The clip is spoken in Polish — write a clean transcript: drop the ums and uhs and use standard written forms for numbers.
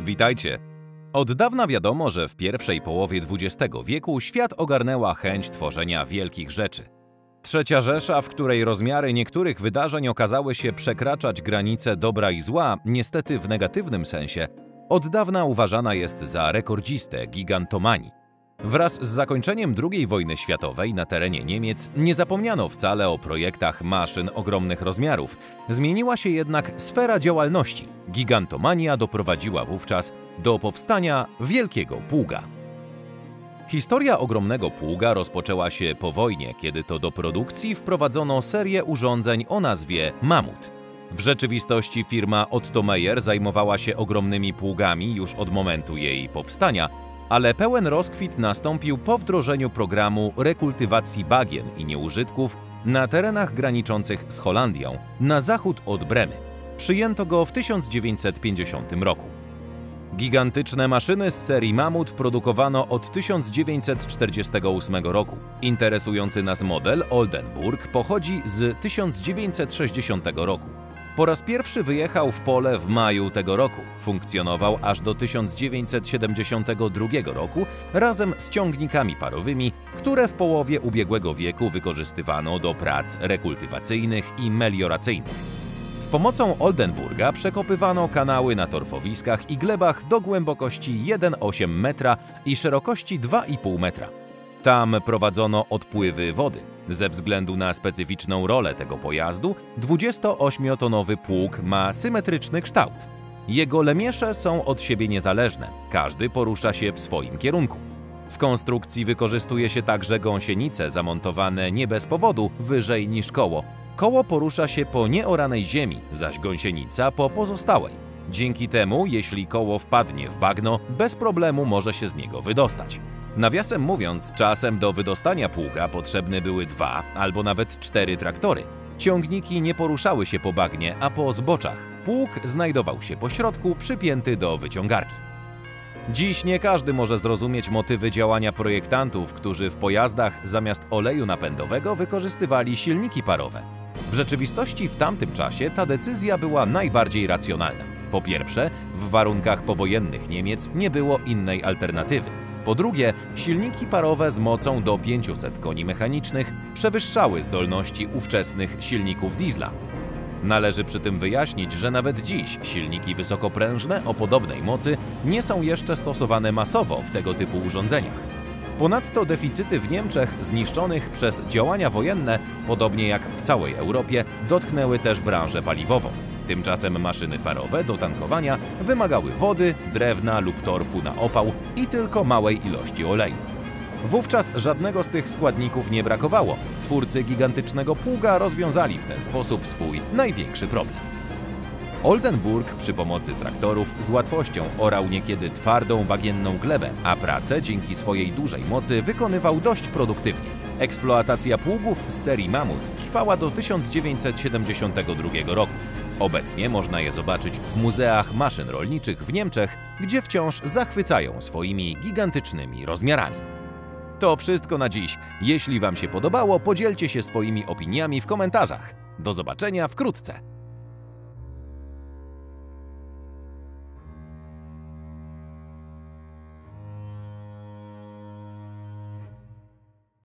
Witajcie! Od dawna wiadomo, że w pierwszej połowie XX wieku świat ogarnęła chęć tworzenia wielkich rzeczy. Trzecia Rzesza, w której rozmiary niektórych wydarzeń okazały się przekraczać granice dobra i zła, niestety w negatywnym sensie, od dawna uważana jest za rekordzistę gigantomanii. Wraz z zakończeniem II wojny światowej na terenie Niemiec nie zapomniano wcale o projektach maszyn ogromnych rozmiarów. Zmieniła się jednak sfera działalności. Gigantomania doprowadziła wówczas do powstania Wielkiego Pługa. Historia ogromnego pługa rozpoczęła się po wojnie, kiedy to do produkcji wprowadzono serię urządzeń o nazwie Mamut. W rzeczywistości firma Otto Meyer zajmowała się ogromnymi pługami już od momentu jej powstania, ale pełen rozkwit nastąpił po wdrożeniu programu rekultywacji bagien i nieużytków na terenach graniczących z Holandią, na zachód od Bremy. Przyjęto go w 1950 roku. Gigantyczne maszyny z serii Mamut produkowano od 1948 roku. Interesujący nas model Oldenburg pochodzi z 1960 roku. Po raz pierwszy wyjechał w pole w maju tego roku. Funkcjonował aż do 1972 roku razem z ciągnikami parowymi, które w połowie ubiegłego wieku wykorzystywano do prac rekultywacyjnych i melioracyjnych. Z pomocą Oldenburga przekopywano kanały na torfowiskach i glebach do głębokości 1,8 metra i szerokości 2,5 metra. Tam prowadzono odpływy wody. Ze względu na specyficzną rolę tego pojazdu, 28-tonowy pług ma symetryczny kształt. Jego lemiesze są od siebie niezależne, każdy porusza się w swoim kierunku. W konstrukcji wykorzystuje się także gąsienice zamontowane nie bez powodu wyżej niż koło. Koło porusza się po nieoranej ziemi, zaś gąsienica po pozostałej. Dzięki temu, jeśli koło wpadnie w bagno, bez problemu może się z niego wydostać. Nawiasem mówiąc, czasem do wydostania pługa potrzebne były 2 albo nawet 4 traktory. Ciągniki nie poruszały się po bagnie, a po zboczach. Pług znajdował się po środku, przypięty do wyciągarki. Dziś nie każdy może zrozumieć motywy działania projektantów, którzy w pojazdach zamiast oleju napędowego wykorzystywali silniki parowe. W rzeczywistości w tamtym czasie ta decyzja była najbardziej racjonalna. Po pierwsze, w warunkach powojennych Niemiec nie było innej alternatywy. Po drugie, silniki parowe z mocą do 500 koni mechanicznych przewyższały zdolności ówczesnych silników diesla. Należy przy tym wyjaśnić, że nawet dziś silniki wysokoprężne o podobnej mocy nie są jeszcze stosowane masowo w tego typu urządzeniach. Ponadto deficyty w Niemczech zniszczonych przez działania wojenne, podobnie jak w całej Europie, dotknęły też branżę paliwową. Tymczasem maszyny parowe do tankowania wymagały wody, drewna lub torfu na opał i tylko małej ilości oleju. Wówczas żadnego z tych składników nie brakowało. Twórcy gigantycznego pługa rozwiązali w ten sposób swój największy problem. Oldenburg przy pomocy traktorów z łatwością orał niekiedy twardą bagienną glebę, a pracę dzięki swojej dużej mocy wykonywał dość produktywnie. Eksploatacja pługów z serii Mamut trwała do 1972 roku. Obecnie można je zobaczyć w muzeach maszyn rolniczych w Niemczech, gdzie wciąż zachwycają swoimi gigantycznymi rozmiarami. To wszystko na dziś. Jeśli Wam się podobało, podzielcie się swoimi opiniami w komentarzach. Do zobaczenia wkrótce!